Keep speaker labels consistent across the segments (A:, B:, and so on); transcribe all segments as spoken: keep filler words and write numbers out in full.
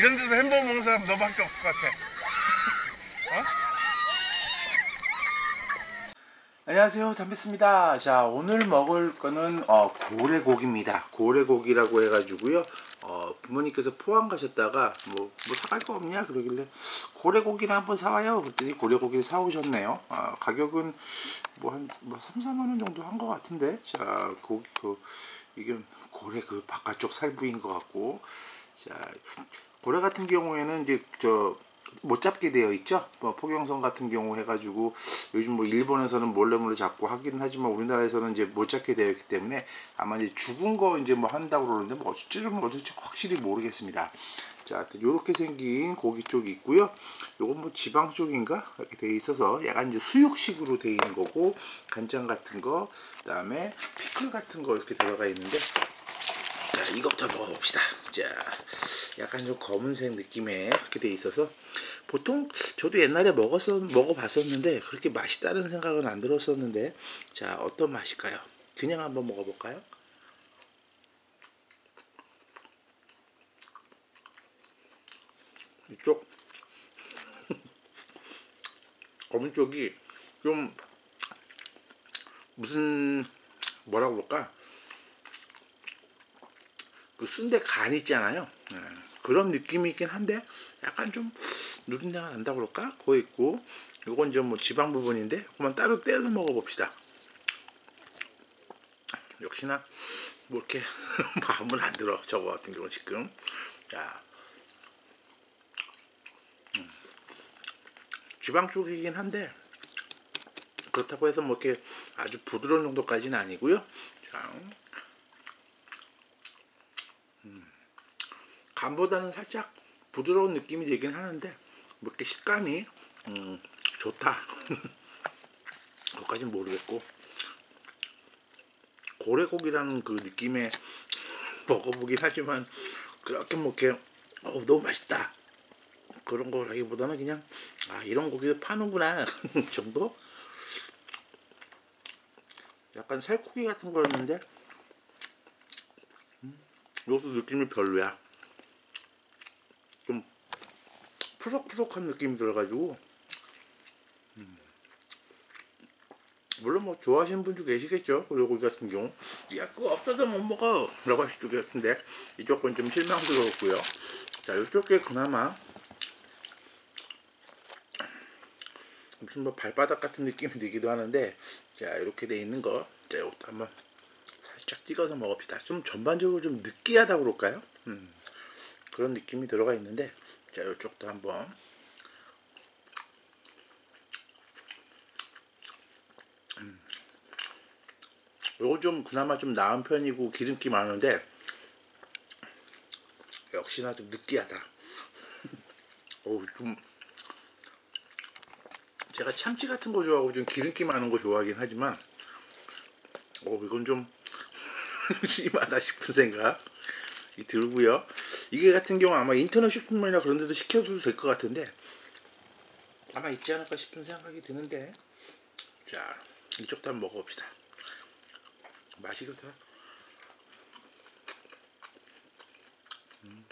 A: 이런 데서 햄버거 먹는 사람 너밖에 없을 것 같아. 어?
B: 안녕하세요, 담배스입니다. 자, 오늘 먹을 거는 어, 고래고기입니다. 고래고기라고 해가지고요. 어, 부모님께서 포항 가셨다가 뭐, 뭐 사갈 거 없냐 그러길래 고래고기를 한번 사와요. 그랬더니 고래고기를 사오셨네요. 어, 가격은 뭐 한 뭐 삼, 사만 원 정도 한 것 같은데. 자, 고기 그 이게 고래 그 바깥쪽 살부인 것 같고. 자, 고래 같은 경우에는 이제 저 못 잡게 되어 있죠. 뭐 포경성 같은 경우 해가지고 요즘 뭐 일본에서는 몰래 몰래 잡고 하긴 하지만 우리나라에서는 이제 못 잡게 되어 있기 때문에 아마 이제 죽은 거 이제 뭐 한다고 그러는데 뭐 어찌를 어찌 확실히 모르겠습니다. 자, 요렇게 생긴 고기 쪽이 있고요. 요건 뭐 지방 쪽인가 이렇게 되어 있어서 약간 이제 수육식으로 되어 있는 거고, 간장 같은 거, 그다음에 피클 같은 거 이렇게 들어가 있는데. 자, 이것부터 먹어봅시다. 자, 약간 좀 검은색 느낌의 그렇게 돼 있어서 보통 저도 옛날에 먹었어 먹어봤었는데 그렇게 맛있다는 생각은 안 들었었는데, 자, 어떤 맛일까요? 그냥 한번 먹어볼까요? 이쪽 검은 쪽이 좀 무슨 뭐라고 볼까? 그 순대 간 있잖아요. 네. 그런 느낌이긴 한데 약간 좀 누린내가 난다고 그럴까? 그거 있고, 요건 좀 뭐 지방 부분인데 그만 따로 떼서 먹어봅시다. 역시나 뭐 이렇게 마음은 안 들어, 저거 같은 경우 지금. 자, 음. 지방 쪽이긴 한데 그렇다고 해서 뭐 이렇게 아주 부드러운 정도까지는 아니고요. 자, 음. 간보다는 살짝 부드러운 느낌이 되긴 하는데 뭐 이렇게 식감이 음, 좋다 그것까지는 모르겠고, 고래고기라는 그 느낌에 먹어보긴 하지만 그렇게 뭐 이렇게 어, 너무 맛있다 그런 거라기보다는 그냥 아, 이런 고기도 파는구나 정도? 약간 살코기 같은 거였는데 음, 이것도 느낌이 별로야. 좀 푸석푸석한 느낌이 들어가지고, 음. 물론 뭐 좋아하시는 분도 계시겠죠. 고래고기 같은 경우 야, 그거 없어서 못 먹어 라고 하실 수도 있겠는데 이쪽 건 좀 실망스러웠고요. 자, 이쪽 게 그나마 무슨 뭐 발바닥 같은 느낌이 들기도 하는데, 자, 이렇게 돼 있는 거, 자, 이것도 한번 살짝 찍어서 먹읍시다. 좀 전반적으로 좀 느끼하다 그럴까요? 음, 그런 느낌이 들어가 있는데, 자, 이쪽도 한번. 음. 요거 좀 그나마 좀 나은 편이고 기름기 많은데 역시나 좀 느끼하다. 어우, 좀 제가 참치 같은 거 좋아하고 좀 기름기 많은 거 좋아하긴 하지만 어, 이건 좀 심하다 싶은 생각이 들고요. 이게 같은 경우 아마 인터넷 쇼핑몰이나 그런 데도 시켜도 될 것 같은데 아마 있지 않을까 싶은 생각이 드는데, 자, 이쪽도 한번 먹어봅시다. 맛이거든. 음.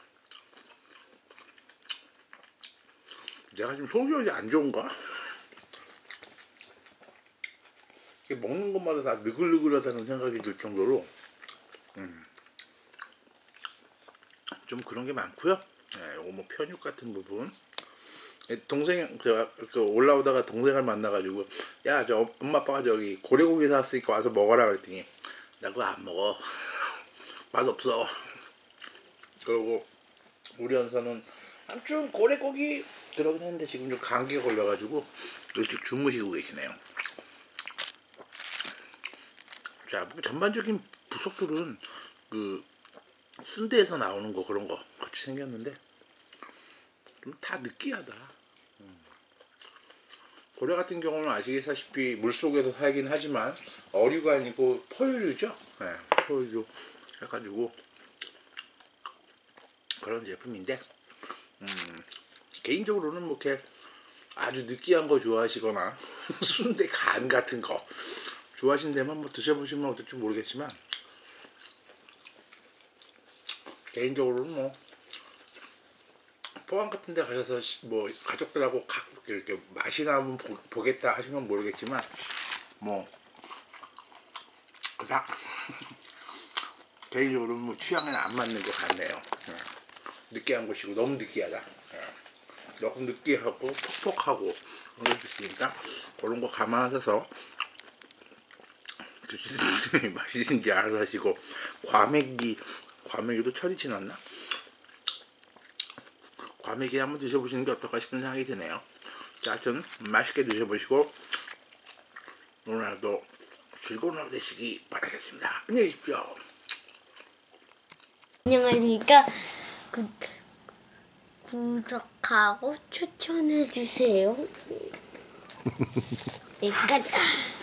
B: 내가 지금 속이 안 좋은가? 먹는 것마다 다 느글느글하다는 생각이 들 정도로 음, 좀 그런 게 많고요. 네, 요거 뭐 편육 같은 부분. 동생 그, 그 올라오다가 동생을 만나가지고 야, 저 엄마 아빠가 저기 고래고기 사왔으니까 와서 먹어라 그랬더니 나 그거 안 먹어 맛없어 그러고 우리 연서는 한쯤 고래고기 그러긴 했는데 지금 좀 감기가 걸려가지고 일찍 주무시고 계시네요. 자, 뭐 전반적인 부속들은 그 순대에서 나오는 거 그런 거 같이 생겼는데 좀 다 느끼하다. 음. 고래 같은 경우는 아시다시피 물속에서 살긴 하지만 어류가 아니고 포유류죠. 네, 포유류 해가지고 그런 제품인데 음, 개인적으로는 뭐 이렇게 아주 느끼한 거 좋아하시거나 순대 간 같은 거 좋아하신다면 뭐 드셔보시면 어떨지 모르겠지만 개인적으로는 뭐 포항 같은 데 가셔서 시- 뭐 가족들하고 가, 이렇게 맛이나 한번 보, 보겠다 하시면 모르겠지만 뭐 그닥 개인적으로 뭐 취향에는 안 맞는 것 같네요. 예. 느끼한 곳이고 너무 느끼하다. 예. 조금 느끼하고 퍽퍽하고 그런 게 있으니까 그런 거 감안하셔서 드시는 분이 맛있는지 알아서 하시고 과메기 과메기도 철이 지났나? 과메기 한번 드셔보시는 게 어떨까 싶은 생각이 드네요. 자, 하여튼 맛있게 드셔보시고 오늘 하루도 즐거운 하루 되시기 바라겠습니다. 안녕히 계십시오.
C: 안녕하십니까. 구, 구독하고 추천해주세요. 네, 끝.